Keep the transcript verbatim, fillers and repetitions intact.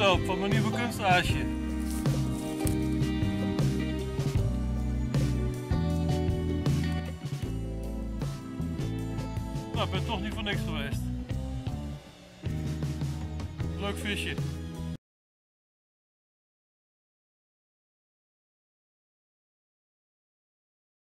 afloop van mijn nieuwe kunstaasje. Nou, ik ben toch niet voor niks geweest. Leuk visje.